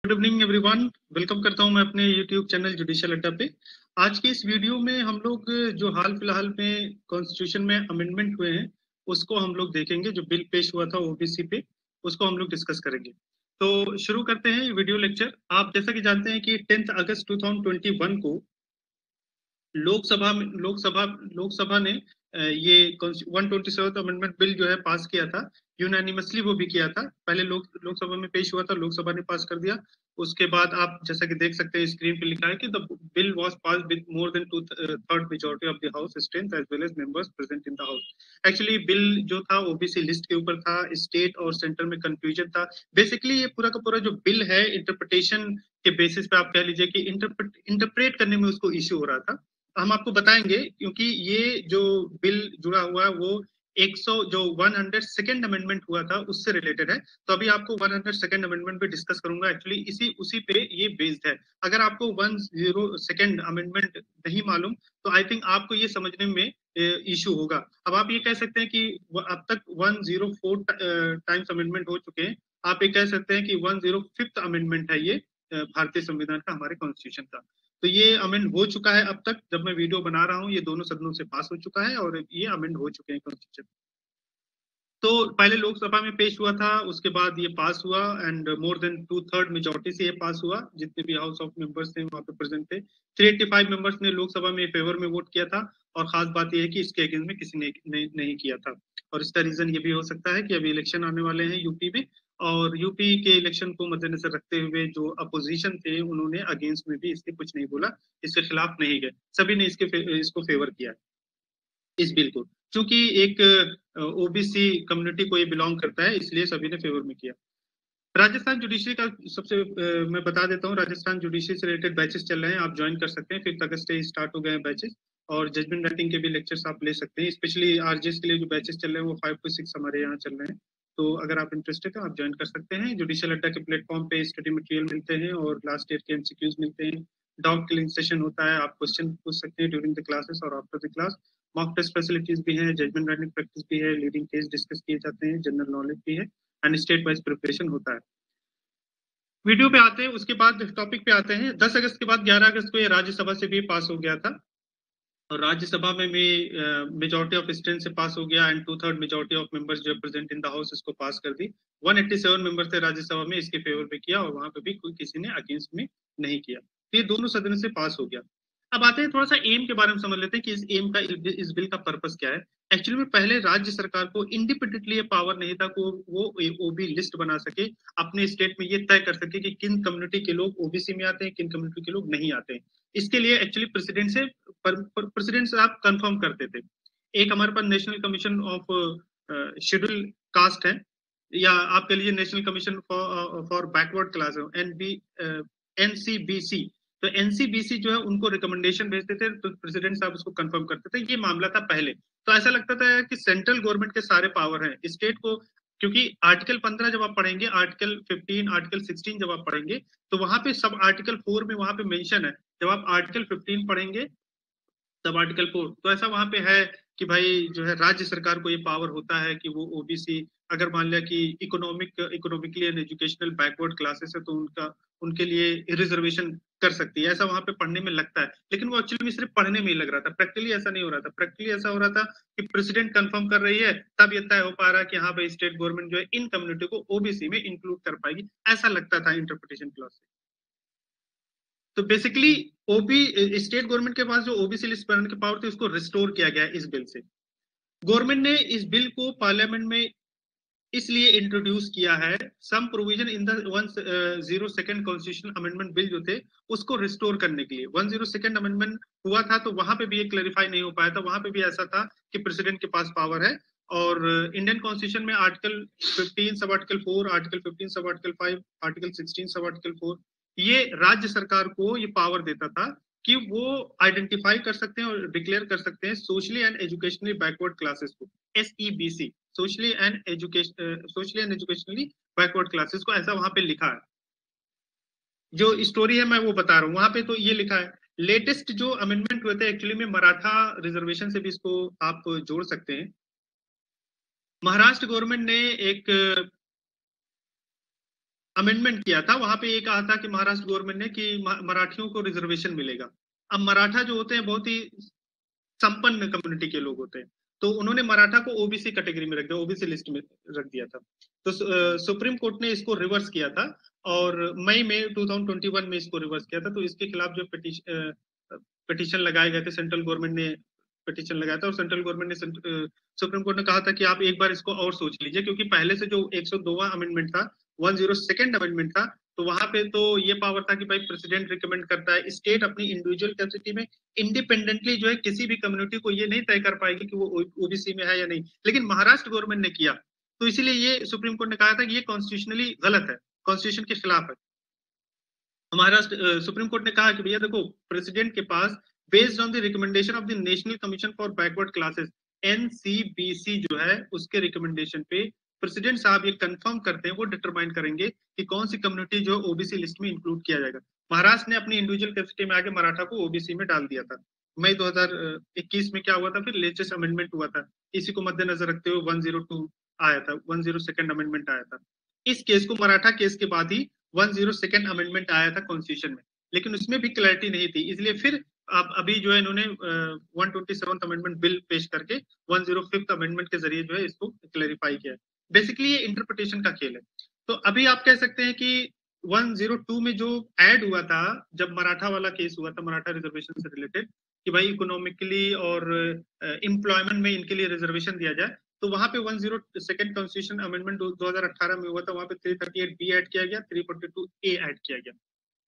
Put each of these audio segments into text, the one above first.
Good evening everyone. Welcome करता हूं मैं अपने यूट्यूब चैनल जुडिशियल अड्डा पे। आज के इस वीडियो में हम लोग जो हाल फिलहाल में कॉन्स्टिट्यूशन में अमेंडमेंट हुए हैं उसको हम लोग देखेंगे। जो बिल पेश हुआ था ओबीसी पे उसको हम लोग डिस्कस करेंगे। तो शुरू करते हैं वीडियो लेक्चर। आप जैसा कि जानते हैं कि 10 अगस्त 2021 को लोकसभा ने ये 127 अमेंडमेंट बिल जो है पास किया था। यूनानिमसली वो भी किया था। पहले लोकसभा में पेश हुआ था, लोकसभा ने पास कर दिया। उसके बाद आप जैसा कि देख सकते हैं स्क्रीन पे लिखा है कि the bill was passed with more than 2/3 majority of the house strength as well as members present in the house. Actually bill जो था ओबीसी लिस्ट के ऊपर था। स्टेट और सेंटर में कंफ्यूजन था। बेसिकली ये पूरा का पूरा जो बिल है इंटरप्रिटेशन के बेसिस पे आप कह लीजिए कि इंटरप्रेट करने में उसको इश्यू हो रहा था। हम आपको बताएंगे क्योंकि ये जो बिल जुड़ा हुआ है वो 100 जो 102nd अमेंडमेंट हुआ था उससे रिलेटेड है। तो अभी आपको 102nd अमेंडमेंट पे डिस्कस करूंगा। एक्चुअली उसी पे ये बेस्ड है। अगर आपको 102nd अमेंडमेंट नहीं मालूम तो आई थिंक आपको ये समझने में इशू होगा। अब आप ये कह सकते हैं कि अब तक 104 टाइम्स अमेंडमेंट हो चुके हैं। आप ये कह सकते हैं कि 105th अमेंडमेंट है ये भारतीय संविधान का, हमारे कॉन्स्टिट्यूशन का। तो ये अमेंड हो चुका है। अब तक जब मैं वीडियो बना रहा हूँ ये दोनों सदनों से पास हो चुका है और ये अमेंड हो चुके हैं कॉन्स्टिट्यूशन। तो पहले लोकसभा में पेश हुआ था, उसके बाद ये पास हुआ एंड मोर देन 2/3 मेजोरिटी से ये पास हुआ। जितने भी हाउस ऑफ मेंबर्स थे वहां पे प्रेजेंट थे। 385 मेंबर्स ने लोकसभा में फेवर में वोट किया था। और खास बात यह है कि इसके अगेंस्ट में किसी ने नहीं किया था। और इसका रीजन ये भी हो सकता है कि अभी इलेक्शन आने वाले हैं यूपी में। और यूपी के इलेक्शन को मद्देनजर रखते हुए जो अपोजिशन थे उन्होंने अगेंस्ट में भी इसके कुछ नहीं बोला, इसके खिलाफ नहीं गए। सभी ने इसको फेवर किया इस बिल को। क्योंकि एक ओबीसी कम्युनिटी को ये बिलोंग करता है इसलिए सभी ने फेवर में किया। राजस्थान जुडिशरी का सबसे मैं बता देता हूँ। राजस्थान जुडिशरी से रिलेटेड बैचेस चल रहे हैं, आप ज्वाइन कर सकते हैं। 5 अगस्त से स्टार्ट हो गए हैं बैचेस। और जजमेंट राइटिंग के भी लेक्चर्स आप ले सकते हैं। स्पेशली आरजेएस के लिए जो बैचेस चल रहे हैं वो 5 to 6 हमारे यहाँ चल रहे हैं। तो अगर आप इंटरेस्टेड है आप ज्वाइन कर सकते हैं। जुडिशियल अड्डा के प्लेटफॉर्म पे स्टडी मटेरियल मिलते हैं और लास्ट ईयर के एमसीक्यूज मिलते हैं। डाउट क्लियरिंग सेशन होता है, आप क्वेश्चन पूछ सकते हैं ड्यूरिंग द क्लासेस और after the class. Mock test facilities भी हैं, जजमेंट राइटिंग प्रैक्टिस भी है, लीडिंग केस डिस्कस किए जाते हैं, जनरल नॉलेज भी है एंड स्टेट वाइज प्रिपरेशन होता है। वीडियो पे आते हैं, उसके बाद टॉपिक पे आते हैं। 10 अगस्त के बाद 11 अगस्त को ये राज्यसभा से भी पास हो गया था। और राज्यसभा में भी मेजोरिटी ऑफ स्ट्रेंथ से पास हो गया एंड 2/3 मेजोरिटी ऑफ मेंबर्स जो प्रेजेंट इन द हाउस इसको पास कर दी। 187 मेंबर थे राज्यसभा में, इसके फेवर में किया और वहां पे भी कोई किसी ने अगेंस्ट में नहीं किया। तो ये दोनों सदन से पास हो गया। अब आते हैं थोड़ा सा एम के बारे में समझ लेते हैं कि इस एम का इस बिल का पर्पस क्या है। एक्चुअली में पहले राज्य सरकार को इंडिपेंडेंटली ये पावर नहीं था को वो ओबी लिस्ट बना सके, अपने स्टेट में ये तय कर सके कि किन कम्युनिटी के लोग ओबीसी में आते हैं, किन कम्युनिटी के लोग नहीं आते हैं। इसके लिए एक्चुअली प्रेसिडेंट से आप कंफर्म करते थे। एक हमारे पास national commission of scheduled caste है, या आप कह लीजिए national commission for backward class NCBC. तो एनसीबीसी जो है उनको रिकमेंडेशन भेजते थे तो प्रेसिडेंट साहब उसको कंफर्म करते थे। ये मामला था पहले। तो ऐसा लगता था कि सेंट्रल गवर्नमेंट के सारे पावर हैं स्टेट को, क्योंकि आर्टिकल 15 जब आप पढ़ेंगे, आर्टिकल 15, आर्टिकल 16 जब आप पढ़ेंगे तो वहां पे सब आर्टिकल 4 में वहां पे मेंशन है। जब आप आर्टिकल 15 पढ़ेंगे तब आर्टिकल 4 तो ऐसा वहां पे है कि भाई जो है राज्य सरकार को ये पावर होता है कि वो ओबीसी अगर मान लिया कि economically and educational backward classes है तो उनके लिए रिजर्वेशन कर सकती है। ऐसा वहां पे पढ़ने में लगता है, लेकिन वो एक्चुअली में सिर्फ पढ़ने में ही लग रहा था। प्रैक्टिकली ऐसा नहीं हो रहा था। प्रैक्टिकली ऐसा हो रहा था कि प्रेसिडेंट कंफर्म कर रही है तब ये तय हो पा रहा है कि हाँ भाई स्टेट गवर्नमेंट जो है इन कम्युनिटी को ओबीसी में इंक्लूड कर पाएगी। ऐसा लगता था इंटरप्रिटेशन क्लॉज से। तो बेसिकली ओबी स्टेट गवर्नमेंट के पास जो ओबीसी लिस्ट बनाने की पावर थी उसको रिस्टोर किया गया इस बिल से। गवर्नमेंट ने इस बिल को पार्लियामेंट में इसलिए इंट्रोड्यूस किया है, some provision in the 102nd constitutional amendment bill जो थे उसको रिस्टोर करने के लिए। 102nd अमेंडमेंट हुआ था तो वहां पे भी ये क्लैरिफाई नहीं हो पाया था। वहां पे भी ऐसा था कि प्रेसिडेंट के पास पावर है। और इंडियन कॉन्स्टिट्यूशन में article 15 sub article 4, article 15 sub article 5, article 16 sub article 4 ये राज्य सरकार को ये पावर देता था कि वो आइडेंटिफाई कर सकते हैं और डिक्लेयर कर सकते हैं socially and educationally backward classes को, SEBC, socially and educationally backward classes को। ऐसा वहां पे लिखा है। जो स्टोरी है मैं वो बता रहा हूँ, वहां पे तो ये लिखा है। लेटेस्ट जो अमेंडमेंट हुए थे एक्चुअली में मराठा रिजर्वेशन से भी इसको आप जोड़ सकते हैं। महाराष्ट्र गवर्नमेंट ने एक अमेंडमेंट किया था, वहां पे ये कहा था कि महाराष्ट्र गवर्नमेंट ने कि मराठियों को रिजर्वेशन मिलेगा। अब मराठा जो होते हैं बहुत ही संपन्न कम्युनिटी के लोग होते हैं, तो उन्होंने मराठा को ओबीसी कैटेगरी में रख दिया, ओबीसी लिस्ट में रख दिया था। तो सुप्रीम कोर्ट ने इसको रिवर्स किया था और मई में 2021 में इसको रिवर्स किया था। तो इसके खिलाफ जो पिटीशन लगाए गए थे, सेंट्रल गवर्नमेंट ने पिटीशन लगाया था और सेंट्रल गवर्नमेंट ने सुप्रीम कोर्ट ने कहा था कि आप एक बार इसको और सोच लीजिए, क्योंकि पहले से जो 102वां अमेंडमेंट था, 102nd अमेंडमेंट था, तो वहां पे तो ये पावर था कि भाई प्रेसिडेंट रिकमेंड करता है, स्टेट अपनी इंडिविजुअल कैपेसिटी में इंडिपेंडेंटली जो है किसी भी कम्युनिटी को ये नहीं तय कर पाएगी कि वो ओबीसी में है या नहीं। लेकिन महाराष्ट्र गवर्नमेंट ने किया, तो इसीलिए ये सुप्रीम कोर्ट ने कहा था कि ये कॉन्स्टिट्यूशनली गलत है, कॉन्स्टिट्यूशन के खिलाफ है। महाराष्ट्र सुप्रीम कोर्ट ने कहा कि भैया देखो, प्रेसिडेंट के पास based on the recommendation of the national commission for backward classes, NCBC जो है, उसके रिकमेंडेशन पे प्रेसिडेंट साहब ये कंफर्म करते हैं, वो डिटरमाइन करेंगे कि कौन सी कम्युनिटी जो ओबीसी लिस्ट में इंक्लूड किया जाएगा। महाराष्ट्र ने अपनी इंडिविजुअल कैपेसिटी में आगे मराठा को ओबीसी में डाल दिया था। मई 2021 में क्या हुआ था, फिर लेटेस्ट अमेंडमेंट हुआ था, इसी को मद्देनजर रखते हुए 102 आया था, 102nd अमेंडमेंट आया था। इस केस को, मराठा केस के बाद ही 102nd अमेंडमेंट आया था कॉन्स्टिट्यूशन में, लेकिन उसमें भी क्लैरिटी नहीं थी, इसलिए फिर अब अभी जो है इन्होंने 127th अमेंडमेंट बिल पेश करके 105th अमेंडमेंट के जरिए जो है इसको क्लैरिफाई किया है। बेसिकली ये इंटरप्रिटेशन का खेल है। तो अभी आप कह सकते हैं कि 102 में जो ऐड हुआ था, जब मराठा वाला केस हुआ था, मराठा रिजर्वेशन से रिलेटेड, कि भाई इकोनॉमिकली और एम्प्लॉयमेंट में इनके लिए रिजर्वेशन दिया जाए, तो वहां पे 102nd कॉन्स्टिट्यूशन अमेंडमेंट 2018 में हुआ था, वहां पे 338B ऐड किया गया, 342A ऐड किया गया।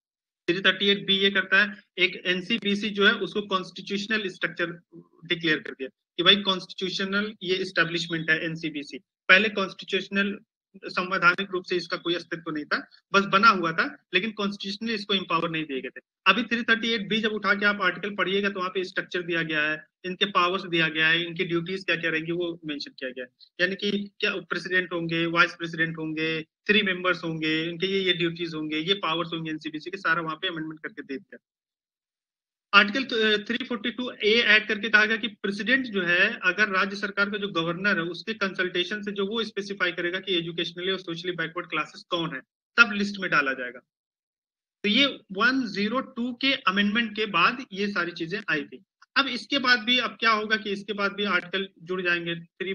338B ये करता है, एक एनसीबीसी जो है उसको कॉन्स्टिट्यूशनल स्ट्रक्चर डिक्लेयर कर दिया कि भाई कॉन्स्टिट्यूशनल ये एस्टेब्लिशमेंट है एनसीबीसी। पहले कॉन्स्टिट्यूशनल संवैधानिक रूप से इसका कोई अस्तित्व नहीं था, बस बना हुआ था, लेकिन कॉन्स्टिट्यूशनली इसको इंपावर नहीं दिए गए थे। अभी 338B जब उठा के आप आर्टिकल पढ़िएगा तो वहां पे स्ट्रक्चर दिया गया है, इनके पावर्स दिया गया है, इनकी ड्यूटीज क्या क्या रहेंगी वो मेंशन किया गया है। यानी कि क्या प्रेसिडेंट होंगे, वाइस प्रेसिडेंट होंगे, 3 मेंबर्स होंगे, इनके ये ड्यूटीज होंगे, ये पावर्स होंगे एनसीबीसी के, सारा वहां पे अमेंडमेंट करके दे दिया। आर्टिकल 342A ऐड करके कहा गया कि प्रेसिडेंट जो है, अगर राज्य सरकार का जो गवर्नर है उसके कंसल्टेशन से जो वो स्पेसिफाई करेगा कि एजुकेशनली और सोशली बैकवर्ड क्लासेस कौन है, तब लिस्ट में डाला जाएगा। तो ये 102 के अमेंडमेंट के बाद ये सारी चीजें आई थी। अब इसके बाद भी अब क्या होगा कि इसके बाद भी आर्टिकल जुड़ जाएंगे,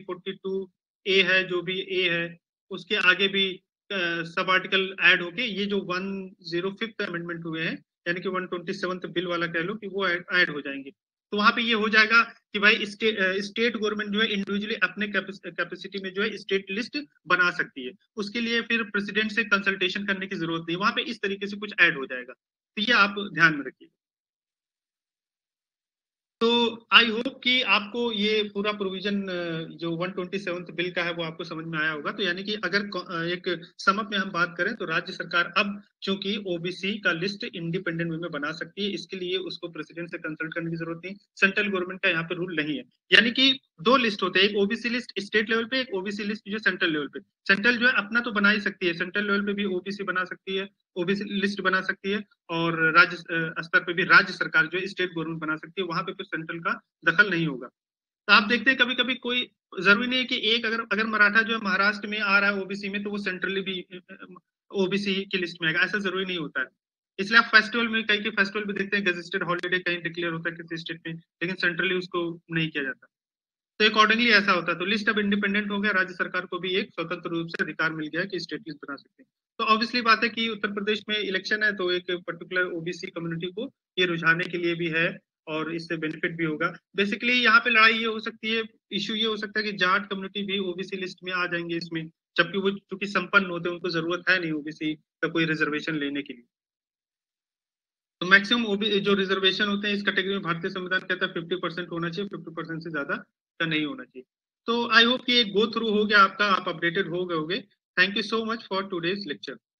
342A है, जो भी ए है, उसके आगे भी सब आर्टिकल ऐड होके ये जो 105th अमेंडमेंट हुए हैं, यानी कि 127th बिल वाला कह लो, कि वो ऐड हो जाएंगे। तो वहां पे ये हो जाएगा कि भाई स्टेट गवर्नमेंट जो है इंडिविजुअली अपने कैपेसिटी में जो है स्टेट लिस्ट बना सकती है, उसके लिए फिर प्रेसिडेंट से कंसल्टेशन करने की जरूरत नहीं, वहां पे इस तरीके से कुछ ऐड हो जाएगा। तो ये आप ध्यान में रखिए। तो आई होप कि आपको ये पूरा प्रोविजन जो 127th बिल का है वो आपको समझ में आया होगा। तो यानी कि अगर एक समअप में हम बात करें तो राज्य सरकार अब चूंकि ओबीसी का लिस्ट इंडिपेंडेंट वे में बना सकती है, इसके लिए उसको प्रेसिडेंट से कंसल्ट करने की जरूरत नहीं, सेंट्रल गवर्नमेंट का यहाँ पे रूल नहीं है। यानी कि दो लिस्ट होते हैं, एक ओबीसी लिस्ट स्टेट लेवल पे, एक ओबीसी लिस्ट जो सेंट्रल लेवल पे। सेंट्रल जो है अपना तो बना ही सकती है, सेंट्रल लेवल पे भी ओबीसी बना सकती है, ओबीसी लिस्ट बना सकती है, और राज्य स्तर पे भी राज्य सरकार जो है स्टेट गवर्नमेंट बना सकती है, वहां पे फिर सेंट्रल का दखल नहीं होगा। तो आप देखते हैं कभी कभी कोई जरूरी नहीं है कि एक अगर मराठा जो है महाराष्ट्र में आ रहा है ओबीसी में, तो वो सेंट्रली भी ओबीसी की लिस्ट में आएगा, ऐसा जरूरी नहीं होता है। इसलिए आप फेस्टिवल में, कई के फेस्टिवल भी देखते हैं गजेस्टेड हॉलीडे कहीं डिक्लेयर होता है किसी स्टेट में, लेकिन सेंट्रली उसको नहीं किया जाता। तो अकॉर्डिंगली ऐसा होता है। तो लिस्ट अब इंडिपेंडेंट हो गया, राज्य सरकार को भी एक स्वतंत्र रूप से अधिकार मिल गया कि स्टेट लिस्ट बना सकते हैं। तो ऑब्वियसली बात है कि उत्तर प्रदेश में इलेक्शन है, तो एक पर्टिकुलर ओबीसी कम्युनिटी को ये रुझाने के लिए भी है और इससे बेनिफिट भी होगा। बेसिकली यहाँ पे लड़ाई ये हो सकती है, इश्यू ये हो सकता है कि जाट कम्युनिटी भी ओबीसी लिस्ट में आ जाएंगे इसमें, जबकि वो चूंकि संपन्न होते हैं, उनको जरूरत है नहीं ओबीसी का कोई रिजर्वेशन लेने के लिए। तो मैक्सिमम जो रिजर्वेशन होते हैं इस कैटेगरी में भारतीय संविधान कहता है 50% होना चाहिए, 50% से ज्यादा का नहीं होना चाहिए। तो आई होप कि एक गो थ्रू हो गया आपका, आप अपडेटेड हो गए होंगे। Thank you so much for today's lecture.